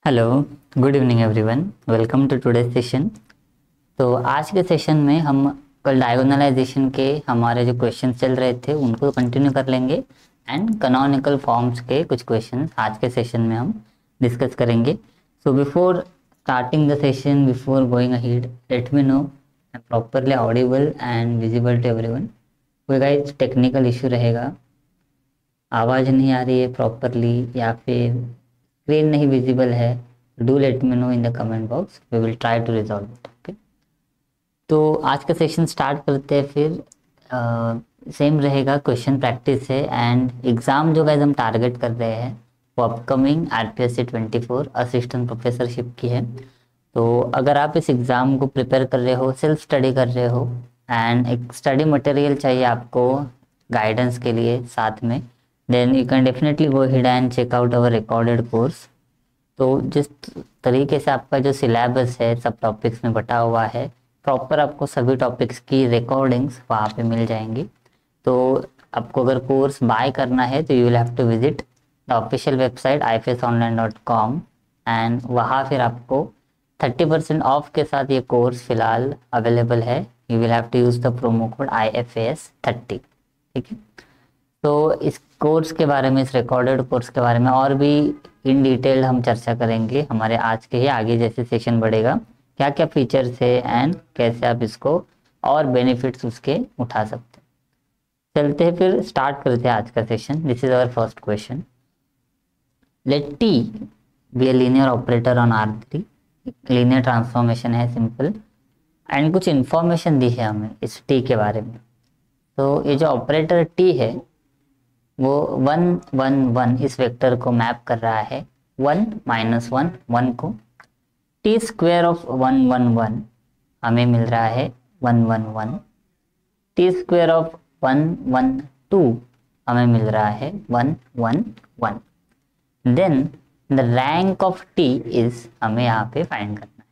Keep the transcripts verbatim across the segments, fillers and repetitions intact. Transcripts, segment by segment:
Hello, good evening everyone. Welcome to today session. तो आज के सेशन में हम कल डायगोनलाइजेशन के हमारे जो क्वेश्चन चल रहे थे उनको कंटिन्यू कर लेंगे एंड कैनोनिकल फॉर्म्स के कुछ क्वेश्चन आज के सेशन में हम डिस्कस करेंगे। So before starting the session, before going ahead, let me know properly audible and visible to everyone. कोई गाइस टेक्निकल इशू रहेगा, आवाज़ नहीं आ रही है प्रॉपरली या फिर स्क्रीन नहीं विजिबल है, do let me know in the comment box, we will try to resolve it. Okay, तो आज का सेशन स्टार्ट करते हैं। फिर सेम uh, रहेगा, क्वेश्चन प्रैक्टिस है एंड एग्ज़ाम जो गाइस हम टारगेट कर रहे हैं वो upcoming RPSC twenty four assistant professorship की है। तो अगर आप इस एग्ज़ाम को प्रिपेयर कर रहे हो, सेल्फ स्टडी कर रहे हो एंड एक स्टडी मटेरियल चाहिए आपको गाइडेंस के लिए साथ में, then you can definitely go ahead and check out our recorded course. तो जिस तरीके से आपका जो सिलेबस है सब टॉपिक्स में बटा हुआ है, प्रॉपर आपको सभी टॉपिक्स की रिकॉर्डिंग्स वहाँ पे मिल जाएंगी। तो आपको अगर कोर्स बाय करना है तो you will have to visit the official website I F S online dot com and वहाँ फिर आपको थर्टी परसेंट ऑफ के साथ ये कोर्स फिलहाल अवेलेबल है। You will have to use the promo code I F S thirty. ठीक है, तो इस कोर्स के बारे में, इस रिकॉर्डेड कोर्स के बारे में और भी इन डिटेल हम चर्चा करेंगे हमारे आज के ही आगे जैसे सेशन बढ़ेगा, क्या क्या फीचर्स है एंड कैसे आप इसको और बेनिफिट्स उसके उठा सकते हैं। चलते हैं फिर स्टार्ट करते हैं आज का session. This is our first question. Let T be a linear operator on R three. Linear transformation है, सिंपल, एंड कुछ इन्फॉर्मेशन दी है हमें इस टी के बारे में। तो ये जो ऑपरेटर टी है वो वन वन वन इस वेक्टर को मैप कर रहा है, वन माइनस वन वन को। T square of one one one हमें मिल रहा है one one one. T square of one one two हमें मिल रहा है one one one. Then the rank of T is हमें यहाँ पे फाइंड करना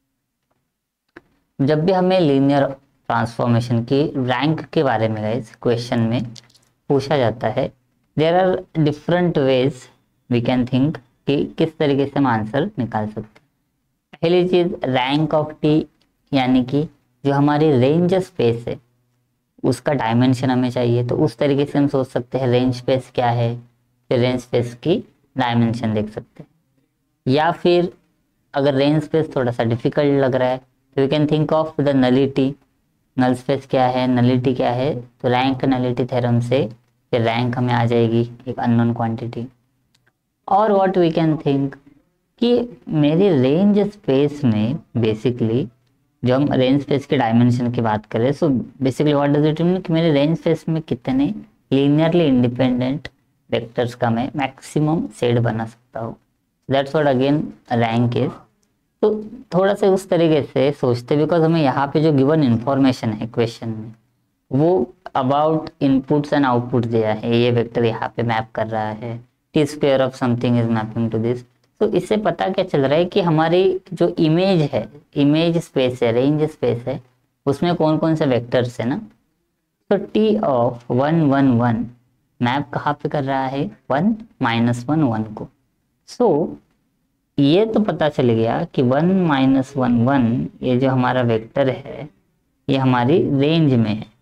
है। जब भी हमें लीनियर ट्रांसफॉर्मेशन की रैंक के बारे में गाइस क्वेश्चन में पूछा जाता है, there are different ways we can think कि किस तरीके से हम आंसर निकाल सकते हैं। पहली चीज़ रैंक ऑफ टी, यानी कि जो हमारी रेंज स्पेस है उसका डायमेंशन हमें चाहिए। तो उस तरीके से हम सोच सकते हैं रेंज स्पेस क्या है, फिर रेंज स्पेस की डायमेंशन देख सकते हैं। या फिर अगर रेंज स्पेस थोड़ा सा डिफिकल्ट लग रहा है तो we can think of the nullity. Null space क्या है, नलिटी क्या है, तो रैंक नलिटी थ्योरम से फिर रैंक हमें आ जाएगी एक अननोन क्वांटिटी। और व्हाट वी कैन थिंक कि मेरी रेंज स्पेस में बेसिकली, जो हम रेंज स्पेस के डायमेंशन की बात करें, so basically what does it mean कि मेरे रेंज स्पेस में कितने लीनियरली इंडिपेंडेंट वेक्टर्स का मैं मैक्सिमम सेट बना सकता हूँ। That's what again rank is. तो थोड़ा सा उस तरीके से सोचते, बिकॉज हमें यहाँ पे जो गिवन इन्फॉर्मेशन है क्वेश्चन में वो अबाउट इनपुट्स एंड आउटपुट दिया है। ये वेक्टर यहाँ पे मैप कर रहा है, T square of something is mapping to this. तो इससे पता क्या चल रहा है कि हमारी जो इमेज है, इमेज स्पेस है, रेंज स्पेस है, उसमें कौन कौन से वेक्टर्स है ना। तो T of one one one map कहाँ पे कर रहा है, वन माइनस वन वन को। सो so, ये तो पता चल गया कि वन माइनस वन वन ये जो हमारा वेक्टर है ये हमारी रेंज में है,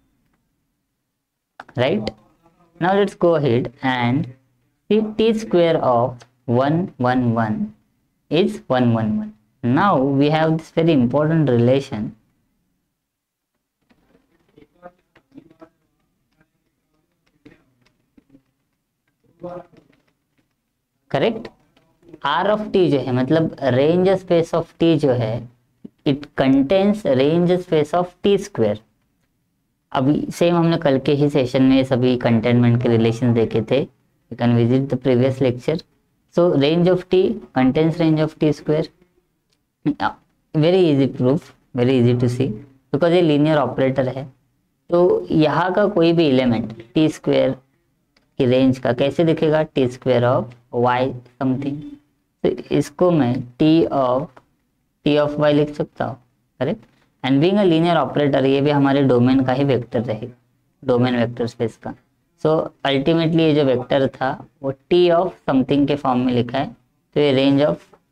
right. Now let's go ahead and see T square of one one one is one one one. Now we have this very important relation, correct. R of T जो है, मतलब रेंज स्पेस ऑफ टी जो है, it contains range space of T square. अभी same हमने कल के ही session में सभी कंटेनमेंट के रिलेशन देखे थे, you can visit the previous lecture. So range of T contains range of T square. Very easy proof, very easy to see, because ये लीनियर ऑपरेटर है। तो यहाँ का कोई भी एलिमेंट टी स्क्वेयर की रेंज का कैसे दिखेगा, T square of Y something. तो इसको मैं T of T of Y लिख सकता हूँ, correct. And being a linear operator ये भी हमारे डोमेन का ही वेक्टर रहेगा, डोमेन वेक्टर स्पेस का। सो अल्टीमेटली ये जो वेक्टर था वो टी ऑफ समथिंग के फॉर्म में लिखा है, तो ये रेंज ऑफ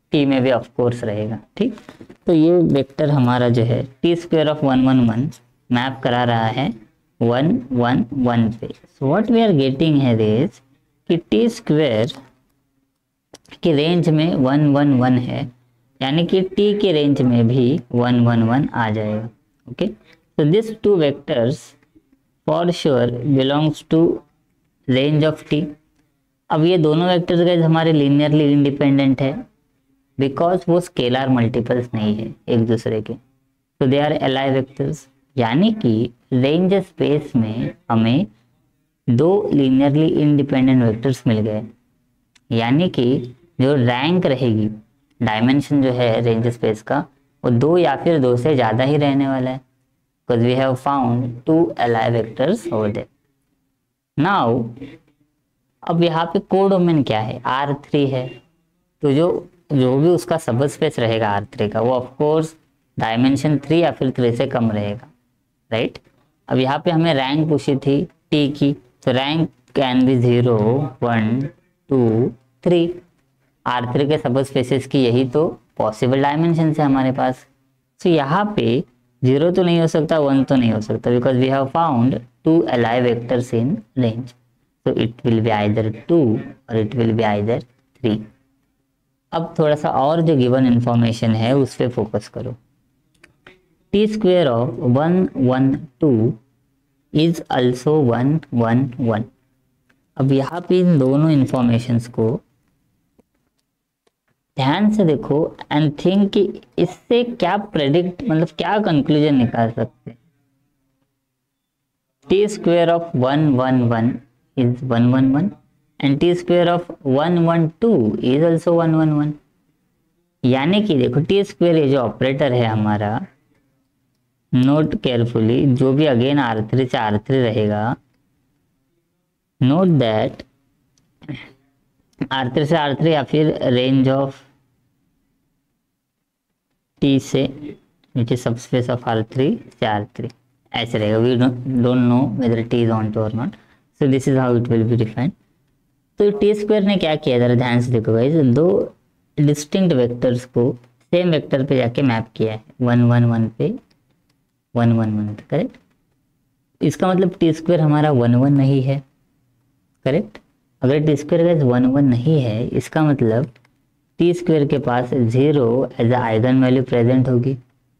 टी में भी ऑफ कोर्स रहेगा। ठीक, तो ये वेक्टर हमारा जो है T square of one one one map करा रहा है वन वन वन पे। So what we are getting है इज कि टी स्क्वायर की रेंज में वन वन वन है, यानी कि टी के रेंज में भी वन वन वन आ जाएगा। Okay, so these two vectors for sure belongs to range of t। अब ये दोनों वेक्टर्स गाइस हमारे लीनियरली इंडिपेंडेंट है बिकॉज वो स्केलर मल्टीपल्स नहीं है एक दूसरे के, तो दे आर एलाइ वेक्टर्स। यानी कि रेंज स्पेस में हमें दो लीनियरली इंडिपेंडेंट वेक्टर्स मिल गए, यानी कि जो रैंक रहेगी, डायमेंशन जो है रेंज स्पेस का, वो दो या फिर दो से ज़्यादा ही रहने वाला है, because we have found two ally vectors over there। now अब यहाँ पे कोडोमेन क्या है, आर थ्री है, तो जो जो भी उसका सब स्पेस रहेगा आर थ्री का वो ऑफ कोर्स डायमेंशन थ्री या फिर थ्री से कम रहेगा, राइट। अब यहाँ पे हमें रैंक पूछी थी टी की, तो rank can be zero one two three. R three के सब स्पेसेस की यही तो पॉसिबल डायमेंशन है हमारे पास। तो यहाँ पे जीरो तो नहीं हो सकता, वन तो नहीं हो सकता, because we have found two L I vectors in range, so it will be either two और it will be either three. अब थोड़ा सा और जो गिवन इंफॉर्मेशन है उस पर फोकस करो। T square of one one two is also one one one. अब यहाँ पे इन दोनों इंफॉर्मेशंस को ध्यान से देखो एंड थिंक कि इससे क्या प्रेडिक्ट, मतलब क्या कंक्लूजन निकाल सकते हैं। T square of one one one is one one one and t square of one one two is also one one one. यानी कि देखो t स्क्वेयर ये जो ऑपरेटर है हमारा, नोट केयरफुली, जो भी अगेन आर थ्री से आर थ्री रहेगा, नोट दैट आर थ्री से आर थ्री या फिर रेंज ऑफ t से which is subspace of R three से आर थ्री ऐसे रहेगा। We don't know whether t is onto और not, so this is how it will be defined. तो T square ने क्या किया, जरा ध्यान से देखो गाइस, दो डिस्टिंक्ट वेक्टर्स को सेम वेक्टर पे जाके मैप किया है, वन वन वन पे वन वन वन पे, करेक्ट। इसका मतलब टी स्क्वायर हमारा वन वन नहीं है, करेक्ट। अगर T square guys one one नहीं है, इसका मतलब टी स्क्वायर के पास zero as a eigen value present होगी,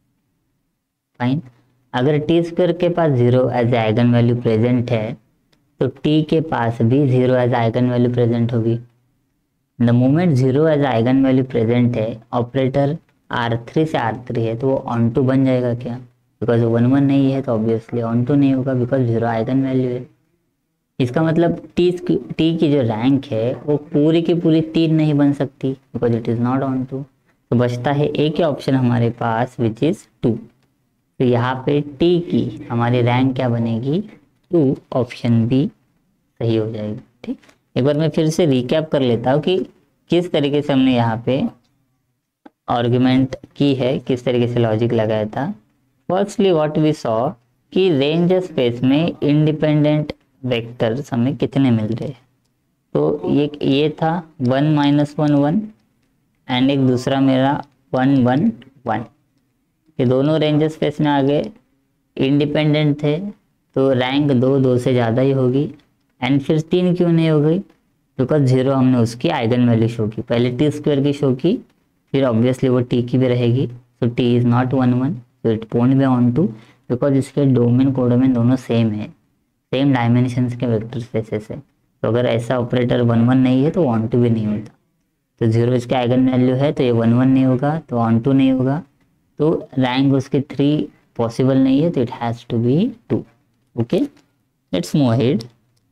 फाइन। अगर टी स्क्वायर के पास zero as a eigen value present है तो टी के पास भी zero as eigen value present होगी। The moment zero as eigen value present है, ऑपरेटर आर थ्री से आर थ्री है, तो वो ऑन टू बन जाएगा क्या, बिकॉज वन वन नहीं है तो ऑब्वियसली ऑन टू नहीं होगा बिकॉज जीरो आइगन वैल्यू है। इसका मतलब टी टी की जो रैंक है वो पूरी की पूरी तीन नहीं बन सकती because it is not onto, तो बचता है एक ही ऑप्शन हमारे पास विच इज़ टू। तो यहाँ पे टी की हमारी रैंक क्या बनेगी, टू, ऑप्शन बी सही हो जाएगी। ठीक, एक बार मैं फिर से रिकैप कर लेता हूँ कि किस तरीके से हमने यहाँ पे आर्गुमेंट की है, किस तरीके से लॉजिक लगाया था। फर्स्टली व्हाट वी सॉ कि रेंज स्पेस में इंडिपेंडेंट वेक्टर्स हमें कितने मिल रहे हैं, तो ये ये था one minus one one and एक दूसरा मेरा वन वन वन, ये दोनों रेंज स्पेस में आ गए, इंडिपेंडेंट थे, तो रैंक दो दो से ज़्यादा ही होगी। एंड फिर तीन क्यों नहीं हो गई, बिकॉज जीरो हमने उसकी आइगन वैल्यू शो की, पहले टी स्क्वायर की शो की, फिर ऑब्वियसली वो टी की भी रहेगी, so T is not one one, so it won't be onto because इसके डोमेन कोडोमेन दोनों सेम है, सेम डायमेंशंस के वेक्टर स्पेसेस है। तो अगर ऐसा ऑपरेटर वन वन नहीं है तो ऑन टू भी नहीं होता, तो जीरो इसके आइगन वैल्यू है तो ये वन वन नहीं होगा, तो ऑन टू नहीं होगा, तो रैंक उसकी थ्री पॉसिबल नहीं है, तो it has to be two. Okay, let's move ahead.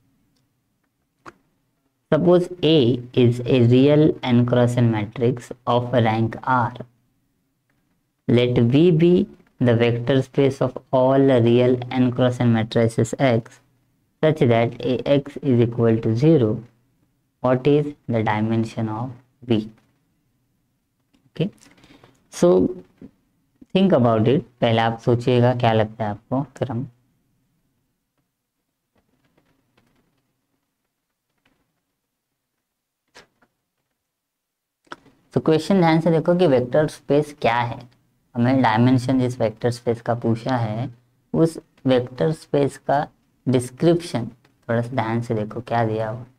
Suppose A is a real n cross n matrix of rank R. Let V be the vector space of all real n cross n matrices X such that Ax is equal to zero. What is the dimension of V? Okay, so think about it. पहले आप सोचिएगा क्या लगता है आपको, फिर हम तो क्वेश्चन ध्यान से देखो कि वेक्टर स्पेस क्या है, हमें डायमेंशन जिस वेक्टर स्पेस का पूछा है उस वेक्टर स्पेस का डिस्क्रिप्शन थोड़ा सा ध्यान से देखो क्या दिया हुआ।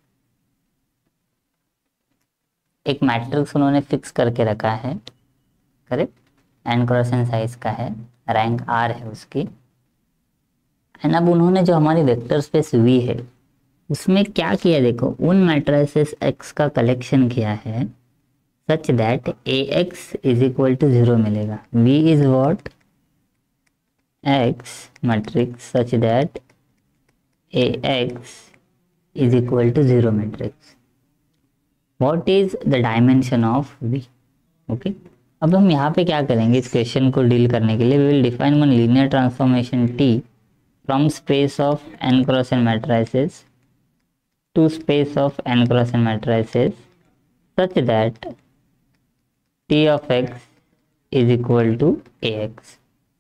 एक मैट्रिक्स उन्होंने फिक्स करके रखा है, correct, n cross n size का है, रैंक आर है उसकी। एंड अब उन्होंने जो हमारी वेक्टर स्पेस वी है उसमें क्या किया देखो, उन मैट्रिसेस एक्स का कलेक्शन किया है such that A X is equal to zero मिलेगा। V is what, X matrix such that A X is equal to zero matrix. What is the dimension of V. Okay, अब हम यहाँ पे क्या करेंगे, इस क्वेश्चन को डील करने के लिए we will define one linear transformation T from space of n cross n matrices to space of n cross n matrices such that T of X is equal to A X.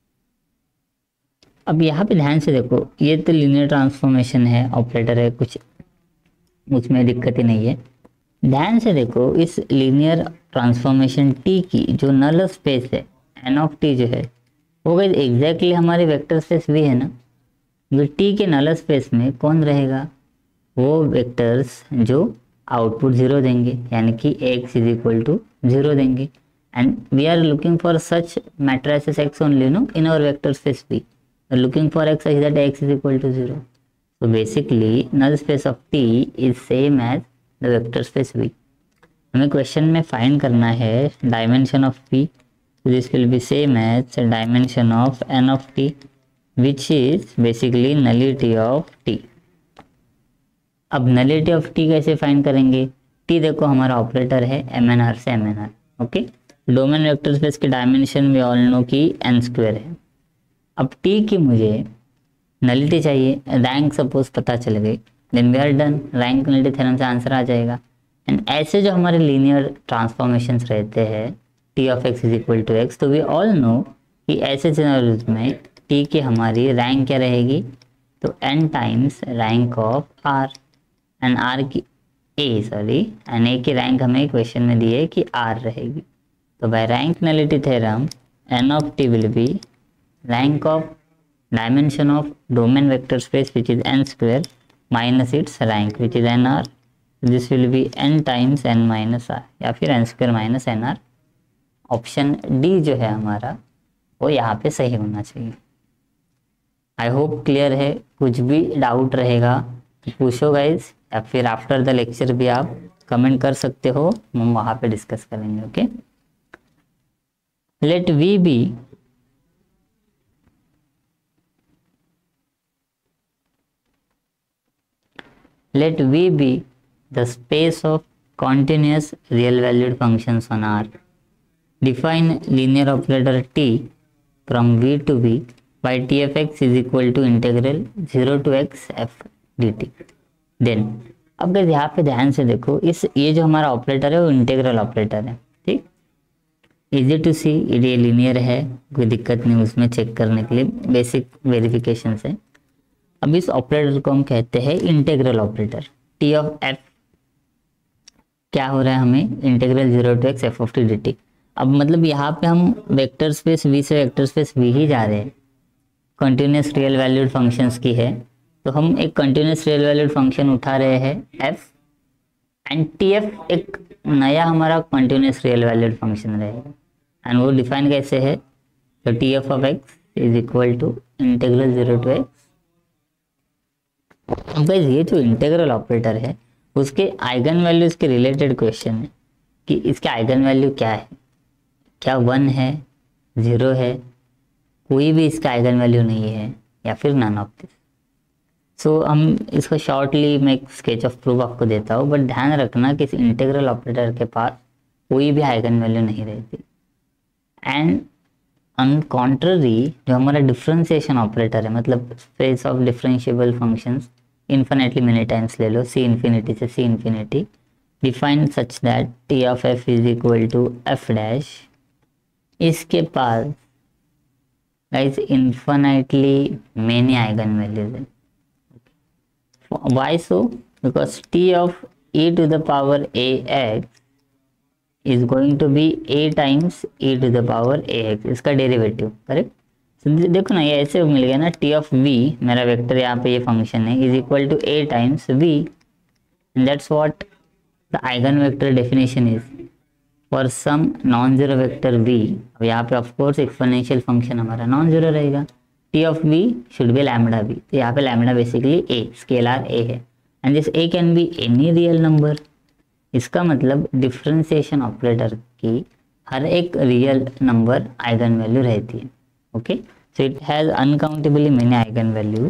अब यहाँ पे ध्यान से देखो, ये तो linear transformation है, operator है, कुछ उसमें दिक्कत ही नहीं है। ध्यान से देखो इस लीनियर ट्रांसफॉर्मेशन टी की जो नल स्पेस है एन ऑफ टी जो है वो गई एग्जैक्टली हमारी वेक्टर स्पेस वी है ना। जो टी के नल स्पेस में कौन रहेगा, वो वेक्टर्स जो आउटपुट जीरो देंगे, यानी कि X is equal to zero देंगे। And we are looking for such matrices X only no in our vector space V, looking for x such that x is equal to zero. So basically null space of T is same as the vector space V. हमें question में find करना है dimension of P, so this will be same as dimension of n of T which is basically nullity of T. अब nullity of T कैसे find करेंगे, T देखो हमारा operator है एम एन आर से M n R, okay. Domain vector space की dimension भी all know की n स्क्वायर है। अब T की मुझे नलिटी चाहिए, रैंक सपोज पता चल गई, then we are done, rank nullity theorem से आंसर आ जाएगा। एंड ऐसे जो हमारे लीनियर ट्रांसफॉर्मेशंस रहते हैं T of x is equal to X, तो वी ऑल नो कि ऐसे सिनेरियोज में T की हमारी रैंक क्या रहेगी, तो n times rank of R, and R की A सॉरी एंड A की रैंक हमें क्वेश्चन में दी है कि R रहेगी। तो by rank nullity theorem n of T will be rank of dimension of domain vector space which is n square minus its rank which is nr. This will be n times n minus r या फिर n square minus nr। Option D जो है हमारा वो यहाँ पे सही होना चाहिए। आई होप क्लियर है, कुछ भी डाउट रहेगा तो पूछो गाइज, या फिर आफ्टर द लेक्चर भी आप कमेंट कर सकते हो, हम वहाँ पे डिस्कस करेंगे। Okay, let we be let V be the space of continuous real valued functions on R. Define linear operator T from V to V by T of x is equal to integral zero to x f dt. Then अब guys यहाँ पे ध्यान से देखो, इस ये जो हमारा ऑपरेटर है वो इंटेग्रल ऑपरेटर है, ठीक। इजी टू सी, ये लीनियर है, कोई दिक्कत नहीं उसमें चेक करने के लिए, बेसिक वेरिफिकेशन है। अब इस ऑपरेटर को हम कहते हैं integral operator. T of F क्या हो रहा है हमें, integral zero to X F of T D T. अब मतलब यहाँ पे हम वेक्टर स्पेस वी से वेक्टर स्पेस वी ही जा रहे हैं, कंटिन्यूस रियल वैल्यूड फंक्शंस की है, तो हम एक कंटिन्यूस रियल वैल्यूड फंक्शन उठा रहे हैं एफ, एंड टी एफ एक नया हमारा कंटिन्यूस रियल वैल्यूड फंक्शन रहेगा। एंड वो डिफाइन कैसे है, तो T F of X is equal to integral zero to X. अब गाइस ये जो इंटीग्रल ऑपरेटर है उसके आइगन वैल्यूज के रिलेटेड क्वेश्चन है कि इसके आइगन वैल्यू क्या है, क्या वन है, ज़ीरो है, कोई भी इसका आइगन वैल्यू नहीं है, या फिर नन ऑफ दिस। सो हम इसको शॉर्टली मैं एक स्केच ऑफ प्रूफ आपको देता हूँ, बट ध्यान रखना कि इस इंटीग्रल ऑपरेटर के पास कोई भी आइगन वैल्यू नहीं रहती। एंड ऑन कॉन्ट्ररी जो हमारा डिफरेंशिएशन ऑपरेटर है, मतलब space of differentiable functions infinitely many times ले लो, सी इन्फिनिटी से C infinity, define such that T of F is equal to F dash. इसके पास guys infinitely many eigen values है। Why so, because T of e to the power ax is going to be a times e to the power a x, इसका derivative, correct. तो देखो ना, ये ऐसे मिल गया ना, टी ऑफ वी मेरा वेक्टर यहाँ पे ये फंक्शन है, is equal to A times V, and that's what the eigen vector definition is for some non zero vector v। अब यहाँ पे ऑफ कोर्स एक्सपोनेंशियल फंक्शन हमारा नॉन जीरो रहेगा, T of v should be lambda v, तो यहाँ पे lambda basically a, scalar a है, and this a can be any real number. इसका मतलब डिफरेंशिएशन ऑपरेटर की हर एक रियल नंबर आइगन वैल्यू रहती है, okay. So it has uncountably many eigen values.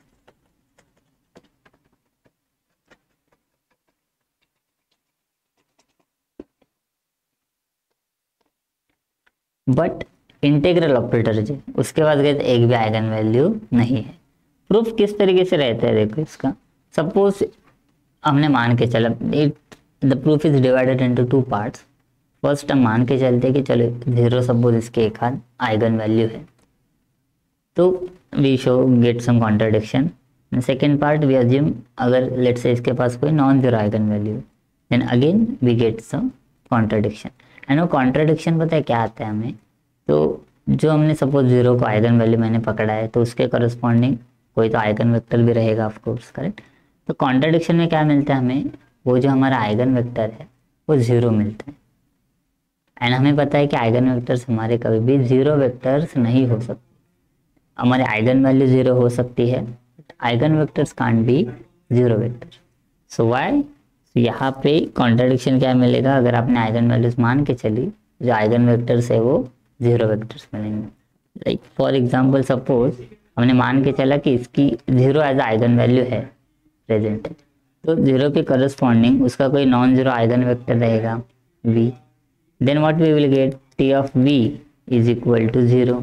But integral operator जो उसके बाद गए एक भी आइगन वैल्यू नहीं है। प्रूफ किस तरीके से रहता है देखो इसका, सपोज हमने मान के चला, the proof is divided into two parts. First हम मान के चलते कि चलो जीरो सपोज इसके एक हाथ आइगन वैल्यू है, तो we show get some contradiction. Second part we assume अगर लेट्स से इसके पास कोई non zero eigen value, then again we get some contradiction. And वो कॉन्ट्रडिक्शन पता है क्या आता है हमें, तो जो हमने सपोज जीरो को आइगन वैल्यू मैंने पकड़ा है, तो उसके करस्पॉन्डिंग कोई तो आइगन वेक्टर भी रहेगा ऑफ कोर्स, करेक्ट। तो कॉन्ट्रडिक्शन में क्या मिलता है हमें, वो जो हमारा आइगन वेक्टर है वो जीरो मिलता है। एंड हमें पता है कि आइगन वेक्टर्स हमारे कभी भी जीरो वेक्टर्स नहीं हो सकते, हमारे आइगन वैल्यू जीरो हो सकती है, eigen vectors can't be zero vector. So why, यहाँ पे कॉन्ट्रडिक्शन क्या मिलेगा, अगर आपने आइगन वैल्यूज मान के चली, जो आइगन वेक्टर्स है वो जीरो वेक्टर्स मिलेंगे। लाइक फॉर एग्जांपल सपोज हमने मान के चला कि इसकी जीरो एज आइगन वैल्यू है प्रेजेंट है, तो जीरो के करस्पॉन्डिंग उसका कोई नॉन जीरो आइगन वेक्टर रहेगा v, then what we will get, t of v is equal to zero.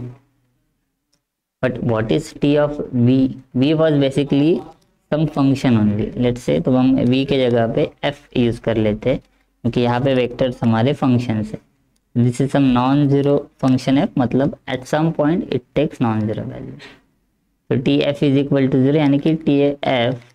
But what is t of v, v was basically some function only, let's say, तो हम v के जगह पे f use कर लेते हैं, क्योंकि यहाँ पे वेक्टर्स हमारे फंक्शंस है। This is some non zero function f, मतलब at some point it takes non zero value, तो T F is equal to zero, यानी कि T F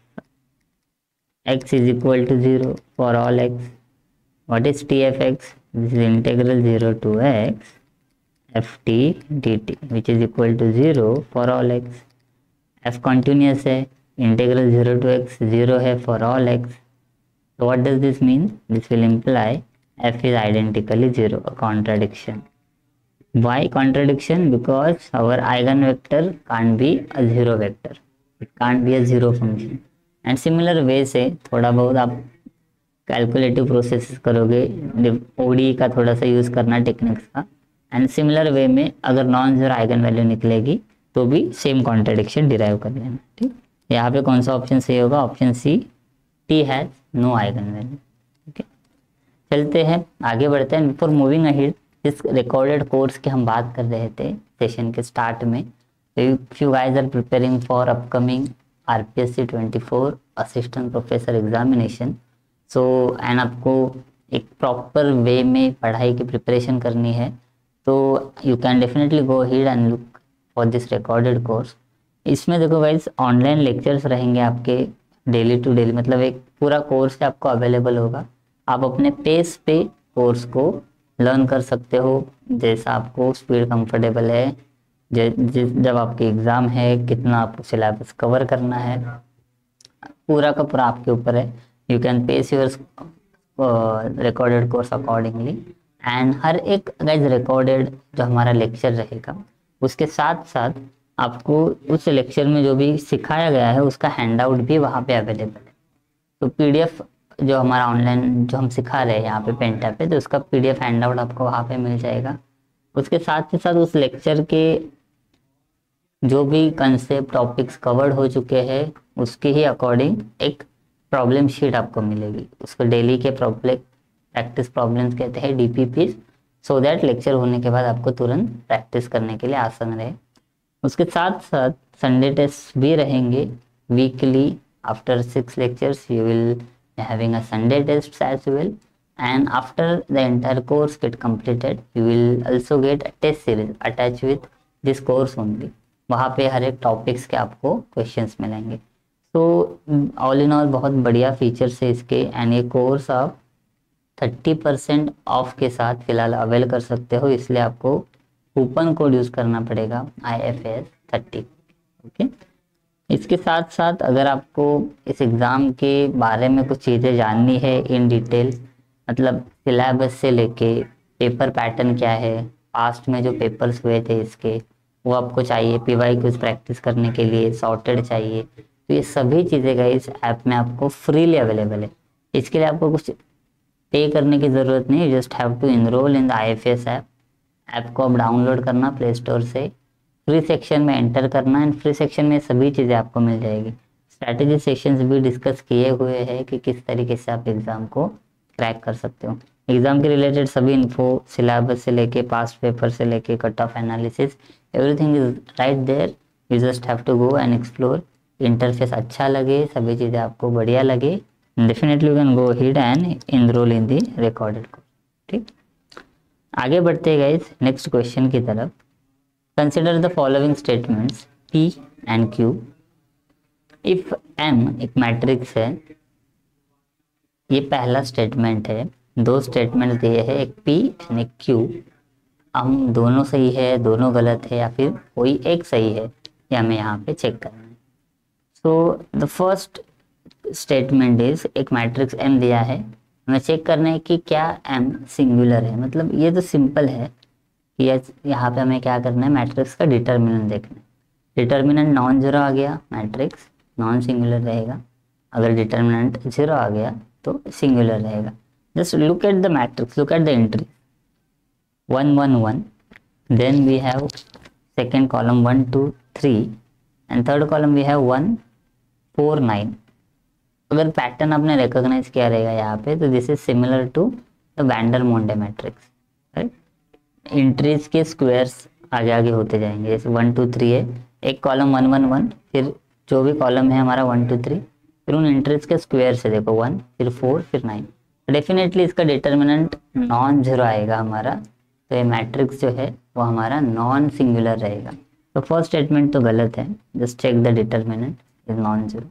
x is equal to zero for all x. What is t f x? This is integral zero to x ft dt, which is equal to zero for all x. f continuous है, integral zero to x zero है for all x. So what does this mean? This will imply f is identically zero, a contradiction. Why contradiction? Because our eigenvector can't be a zero vector. It can't be a zero function. And similar way से थोड़ा बहुत आप calculative process करोगे, OD का थोड़ा सा use करना techniques का, एंड सिमिलर वे में अगर नॉन जीरो आइगन वैल्यू निकलेगी तो भी सेम कॉन्ट्रडिक्शन डिराइव कर लेना, ठीक। यहाँ पे कौन सा ऑप्शन सही होगा, option C, T has no eigen value, ठीक है। चलते हैं आगे बढ़ते हैं। बिफोर मूविंग अहेड, इस रिकॉर्डेड कोर्स की हम बात कर रहे थे सेशन के स्टार्ट में, if you guys are preparing for upcoming R P S C twenty four assistant professor examination, so and आपको एक प्रॉपर वे में पढ़ाई की प्रिपरेशन करनी है, तो you can definitely go ahead and look for this recorded course. इसमें देखो गाइस ऑनलाइन लेक्चर्स रहेंगे आपके डेली टू डेली, मतलब एक पूरा कोर्स आपको अवेलेबल होगा, आप अपने पेस पे कोर्स को लर्न कर सकते हो, जैसा आपको स्पीड कंफर्टेबल है, जब आपके एग्ज़ाम है कितना आपको सिलेबस कवर करना है, पूरा का पूरा आपके ऊपर है। You can pace your recorded course accordingly, and हर एक गाइज रिकॉर्डेड जो हमारा लेक्चर रहेगा उसके साथ साथ आपको उस लेक्चर में जो भी सिखाया गया है उसका हैंड आउट भी वहाँ पे अवेलेबल है। तो पीडीएफ जो हमारा ऑनलाइन जो हम सिखा रहे हैं यहाँ पे पेंटा पे, तो उसका पीडीएफ हैंड आउट आपको वहाँ पे मिल जाएगा। उसके साथ ही साथ उस लेक्चर के जो भी कंसेप्ट टॉपिक्स कवर्ड हो चुके हैं उसके ही अकॉर्डिंग एक प्रॉब्लम शीट आपको मिलेगी, उसको डेली के प्रॉब्लम प्रैक्टिस प्रॉब्लम्स कहते हैं, डीपीपीज, सो दैट लेक्चर होने के बाद आपको तुरंत प्रैक्टिस करने के लिए आसान रहे। उसके साथ साथ संडे टेस्ट भी रहेंगे weekly, after six lectures you will having a Sunday test as well, and after the entire course get completed you will also get a test series attached with this course only, वहाँ पे हर एक topics के आपको questions मिलेंगे। तो all in all बहुत बढ़िया features है इसके, एंड ये कोर्स आप थर्टी परसेंट ऑफ के साथ फिलहाल अवेल कर सकते हो, इसलिए आपको कूपन कोड यूज़ करना पड़ेगा I F S thirty. Okay, इसके साथ साथ अगर आपको इस एग्ज़ाम के बारे में कुछ चीज़ें जाननी है इन डिटेल, मतलब सिलेबस से लेके पेपर पैटर्न क्या है, पास्ट में जो पेपर्स हुए थे इसके वो आपको चाहिए, पी वाई क्यूज प्रैक्टिस करने के लिए सॉर्टेड चाहिए, तो ये सभी चीज़ें का इस ऐप में आपको फ्रीली अवेलेबल है। इसके लिए आपको कुछ पे करने की ज़रूरत नहीं, just have to enroll in the I F S app. App को आप डाउनलोड करना प्ले स्टोर से, फ्री सेक्शन में एंटर करना एंड फ्री सेक्शन में सभी चीज़ें आपको मिल जाएगी। स्ट्रैटेजी सेशंस भी डिस्कस किए हुए हैं कि किस तरीके से आप एग्ज़ाम को क्रैक कर सकते हो। एग्ज़ाम के रिलेटेड सभी इन्फो, सिलेबस से लेके पास्ट पेपर से लेके cut off analysis, everything is right there. You just have to go and explore. Interface अच्छा लगे, सभी चीज़ें आपको बढ़िया लगे, definitely you can go ahead and enroll in the recorded course. ठीक, आगे बढ़ते हैं गाइस नेक्स्ट क्वेश्चन की तरफ। Consider the following statements P and Q if M एक मैट्रिक्स है। ये पहला स्टेटमेंट है, दो स्टेटमेंट दिए हैं, एक P एंड एक Q। हम दोनों सही है, दोनों गलत है, या फिर कोई एक सही है, ये हमें यहाँ पे चेक करना है। So the first statement is, एक मैट्रिक्स M दिया है, हमें चेक करना है कि क्या M सिंगुलर है। मतलब ये तो सिंपल है, ये यहाँ पे हमें क्या करना है, मैट्रिक्स का डिटर्मिनेंट देखना है। डिटर्मिनेंट नॉन जीरो आ गया, मैट्रिक्स नॉन सिंगुलर रहेगा। अगर डिटर्मिनेंट जीरो आ गया तो सिंगुलर रहेगा। Just look at the matrix, look at the entry one one one, then we have second column one two three and third column we have one four nine. अगर pattern आपने recognise किया रहेगा यहाँ पे, तो this is similar to the वैन मोंडे matrix, right. Entries के स्क्वायर्स आगे आगे होते जाएंगे, जैसे वन टू थ्री है, एक कॉलम वन वन वन, फिर जो भी कॉलम है हमारा वन टू थ्री, फिर उन एंट्रीज के स्क्वायर से देखो वन, फिर फोर, फिर नाइन। डेफिनेटली इसका डिटर्मिनेंट नॉन जीरो आएगा हमारा, तो ये मैट्रिक्स जो है वो हमारा नॉन सिंगुलर रहेगा। तो फर्स्ट स्टेटमेंट तो गलत है, just check the determinant is non zero.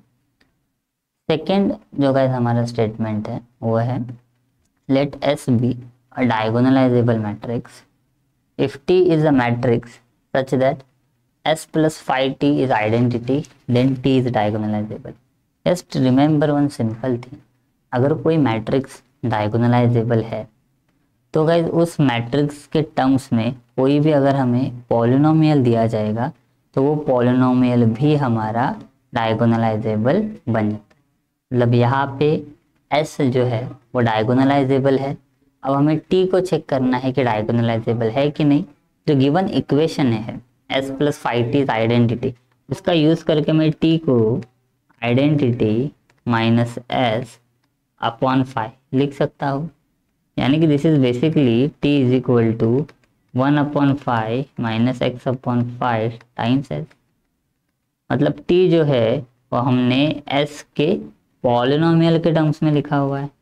Second जो गाइस हमारा स्टेटमेंट है वो है, let S be a diagonalisable matrix if T is a matrix such that S plus phi T is identity, then T is diagonalizable. Just remember one simple thing, अगर कोई matrix diagonalisable है तो guys उस matrix के terms में कोई भी अगर हमें पॉलिनोमियल दिया जाएगा तो वो पॉलिनोमियल भी हमारा डायगोनलाइजेबल बन जाता है। मतलब यहाँ पे S जो है वो डायगोनलाइजेबल है। अब हमें T को चेक करना है कि डायगोनलाइजेबल है कि नहीं। जो गिवन इक्वेशन है S plus five T identity, इसका यूज़ करके मैं T को identity minus S upon five लिख सकता हूँ। यानी कि this is basically T is equal to one upon five minus x upon five times S. मतलब T जो है वो हमने S के पॉलिनोमियल के टर्म्स में लिखा हुआ है।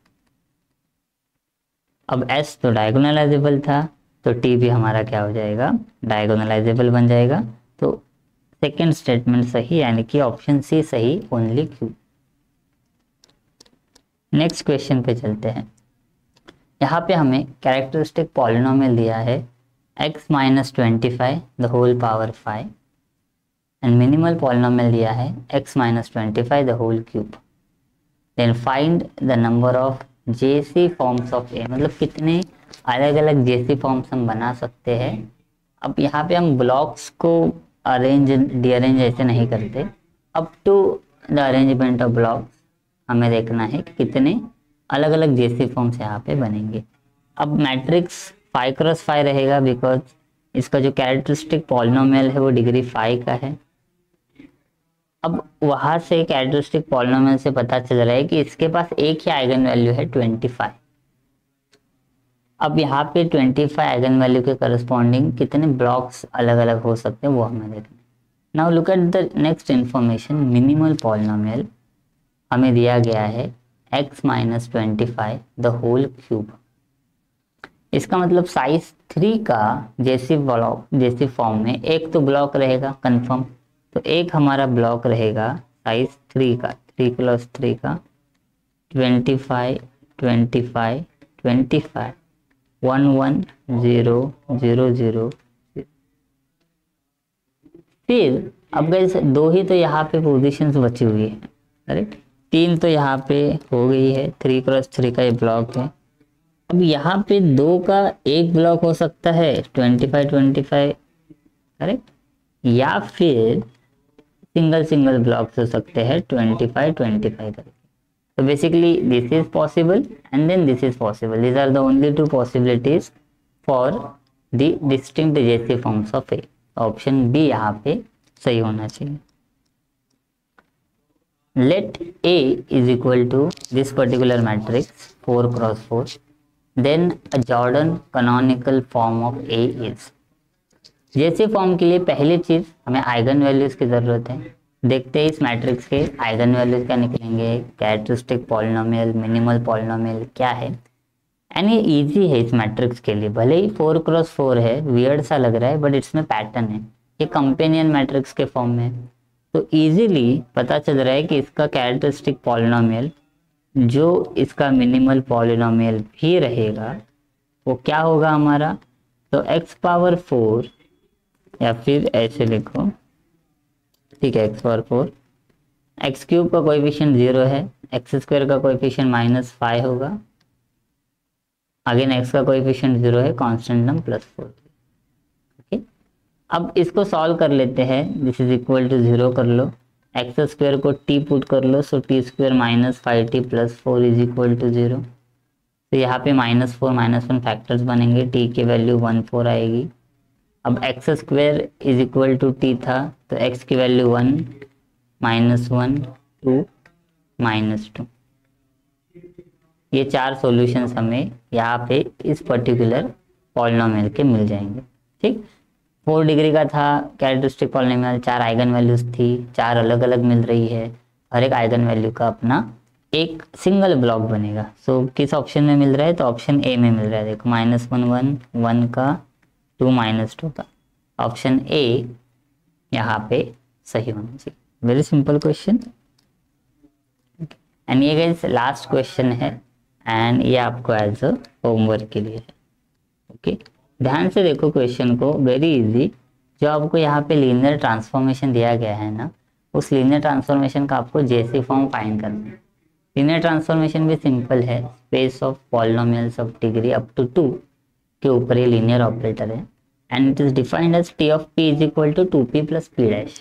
अब S तो डायगोनलाइजेबल था तो T भी हमारा क्या हो जाएगा, डायगोनलाइजेबल बन जाएगा। तो सेकेंड स्टेटमेंट सही, यानी कि ऑप्शन सी सही, ओनली क्यू। नेक्स्ट क्वेश्चन पे चलते हैं। यहाँ पे हमें कैरेक्टरिस्टिक पॉलिनोमियल दिया है x minus twenty five the whole power five and minimal polynomial दिया है x minus twenty five the whole cube. Then find the number of JC forms of A, मतलब कितने अलग अलग जेसी फॉर्म्स हम बना सकते हैं। अब यहाँ पे हम ब्लॉक्स को अरेंज डीअरेंज ऐसे नहीं करते, up to the arrangement of blocks हमें देखना है कि कितने अलग अलग जेसी फॉर्म्स यहाँ पे बनेंगे। अब मैट्रिक्स फाइव क्रॉस फाइव रहेगा बिकॉज इसका जो कैरेक्टरिस्टिक पॉलिनोमियल है वो डिग्री फाइव का है। अब वहाँ से कैरेक्टरिस्टिक पॉलिनोमियल से पता चल रहा है कि इसके पास एक ही आइगन वैल्यू है ट्वेंटी फाइव। अब यहाँ पे ट्वेंटी फाइव आइगन वैल्यू के करस्पॉन्डिंग कितने ब्लॉक्स अलग अलग हो सकते हैं वो हमें देखना है। Now look at the next information, minimal polynomial हमें दिया गया है x minus twenty five the whole cube. इसका मतलब साइज थ्री का जैसी ब्लॉक जैसी फॉर्म में एक तो ब्लॉक रहेगा कंफर्म, तो एक हमारा ब्लॉक रहेगा साइज थ्री का, थ्री प्लस थ्री का twenty five twenty five twenty five, one one zero zero zero. फिर अब गाइस दो ही तो यहाँ पे पोजीशंस बची हुई है, करेक्ट। तीन तो यहाँ पे हो गई है, थ्री क्रॉस थ्री का ये ब्लॉक है। अब यहाँ पे दो का एक ब्लॉक हो सकता है twenty five twenty five, correct, या फिर सिंगल सिंगल ब्लॉक्स हो सकते हैं ट्वेंटी फाइव ट्वेंटी फाइव करके। तो basically this is possible and then this is possible, these are the only two possibilities for the distinct JC forms of A. Option B यहाँ पे सही होना चाहिए। Let A is equal to this particular matrix four cross four, then a Jordan canonical form of A is। जैसे form के लिए पहली चीज हमें आइगन वैल्यूज की जरूरत है। देखते हैं इस मैट्रिक्स के आइगन वैल्यूज क्या निकलेंगे, कैरेक्टरिस्टिक पॉलिनोमियल, मिनिमल पॉलिनोमियल क्या है। एंड ये इजी है इस मैट्रिक्स के लिए, भले ही फोर क्रॉस फोर है, वियर्ड सा लग रहा है, बट इसमें पैटर्न है, ये कंपेनियन मैट्रिक्स के फॉर्म में। तो इजीली पता चल रहा है कि इसका कैरेक्टरिस्टिक पॉलिनोमियल जो इसका मिनिमल पॉलिनोमियल भी रहेगा वो क्या होगा हमारा, तो एक्स पावर फोर, या फिर ऐसे लिखो, ठीक है, x power four, x cube का कोएफिशिएंट जीरो है, एक्स स्क्वायर का कोएफिशिएंट माइनस फाइव होगा, अगेन एक्स का कोएफिशिएंट जीरो है, constant number plus four. Okay, अब इसको सॉल्व कर लेते हैं। This is equal to zero कर लो, एक्स स्क्वायर को टी पुट कर लो, so T square minus five T plus four is equal to zero. तो यहाँ पे minus four minus one factors बनेंगे, टी की वैल्यू वन फोर आएगी। अब x square is equal to T था, तो एक्स की value one, minus one, two, minus two. ये चार सॉल्यूशंस हमें यहाँ पे इस पर्टिकुलर पॉलिनोमियल के मिल जाएंगे। ठीक, फोर डिग्री का था कैरेक्टरिस्टिक पॉलिनोमियल, चार आइगन वैल्यूज थी, चार अलग अलग मिल रही है, हर एक आइगन वैल्यू का अपना एक सिंगल ब्लॉक बनेगा। सो so, किस ऑप्शन में मिल रहा है, तो ऑप्शन ए में मिल रहा है। देखो माइनस वन वन, वन का, टू माइनस टू का, ऑप्शन ए यहाँ पे सही होना चाहिए। Very simple question. एंड ये गाइस लास्ट क्वेश्चन है एंड ये आपको एज अ होमवर्क के लिए है। Okay okay? ध्यान से देखो क्वेश्चन को, वेरी इजी। जो आपको यहाँ पे लीनियर ट्रांसफॉर्मेशन दिया गया है ना, उस लीनियर ट्रांसफॉर्मेशन का आपको जेसी फॉर्म फाइंड करना है। लीनियर ट्रांसफॉर्मेशन भी सिंपल है, space of polynomials of degree up to two के ऊपर ये लीनियर ऑपरेटर है and it is defined as T of P is equal to two P plus P dash.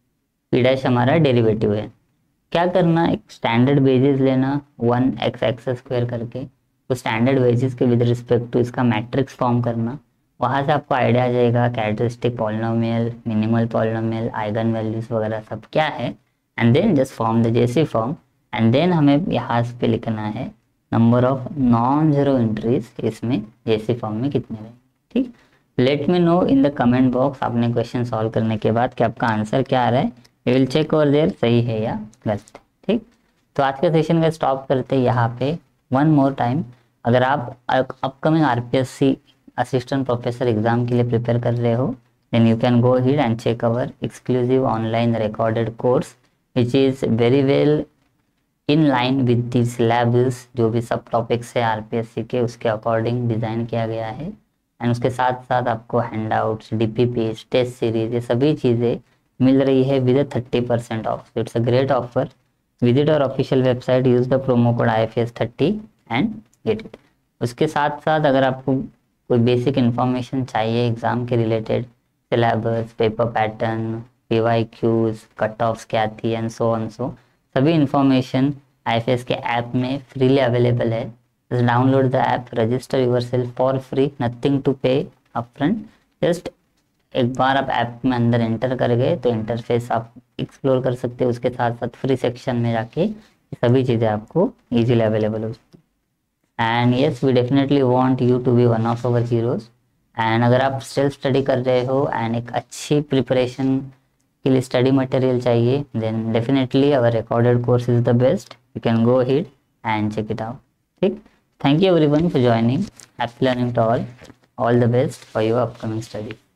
P dash हमारा derivative है। क्या करना, एक स्टैंडर्ड बेसिस लेना, वन एक्स एक्स स्क्वायर करके, तो स्टैंडर्ड बेसिस के विद रिस्पेक्ट टू इसका मैट्रिक्स फॉर्म करना। वहाँ से आपको आइडिया आ जाएगा characteristic polynomial, minimal polynomial, eigenvalues वगैरह सब क्या है, and then just form the JC form. And then हमें यहाँ पे लिखना है number of non zero entries इसमें जेसी फॉर्म में कितने रहेंगे। ठीक, let me know in the comment box आपने क्वेश्चन सॉल्व करने के बाद कि आपका आंसर क्या आ रहा है। We will check over there सही है या गलत। ठीक, तो आज के सेशन का स्टॉप करते हैं यहाँ पे। वन मोर टाइम, अगर आप upcoming RPSC assistant professor exam के लिए प्रिपेयर कर रहे हो, then you can go here and check our exclusive online recorded course which is very well in line with the syllabus. जो भी सब टॉपिक्स है आरपीएससी के, उसके अकॉर्डिंग डिज़ाइन किया गया है। एंड उसके साथ साथ आपको हैंडआउट्स, डीपीपीज, टेस्ट सीरीज, ये सभी चीज़ें मिल रही है with thirty percent off. It's a great offer. Visit our official website, use the promo code I F S thirty and get it. उसके साथ साथ अगर आपको कोई बेसिक इन्फॉर्मेशन चाहिए एग्जाम के related, syllabus, paper pattern, PYQs, cut offs क्या थी एंड सो ऑन सो, सभी इन्फॉर्मेशन आई एफ एस के ऐप में फ्रीली अवेलेबल है। Download the app, register yourself for free, nothing to pay upfront. Just एक बार आप app में अंदर एंटर कर गए तो इंटरफेस आप एक्सप्लोर कर सकते हो। उसके साथ साथ फ्री सेक्शन में जाके सभी चीज़ें आपको इजीली अवेलेबल हो सकती है। And yes, we definitely want you to be one of our heroes. And अगर आप सेल्फ स्टडी कर रहे हो एंड एक अच्छी प्रिपरेशन के लिए स्टडी मटेरियल चाहिए, then definitely our recorded course is the best. You can go here and check it out. ठीक, thank you everyone for joining. Happy learning to all. All the best for your upcoming study.